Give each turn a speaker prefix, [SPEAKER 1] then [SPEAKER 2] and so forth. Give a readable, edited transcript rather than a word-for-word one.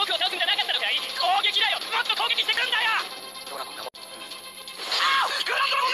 [SPEAKER 1] 僕を倒すんじゃなかったのかい。攻撃だよ、もっと攻撃してくんだよ。ドラゴンがもああ、グランド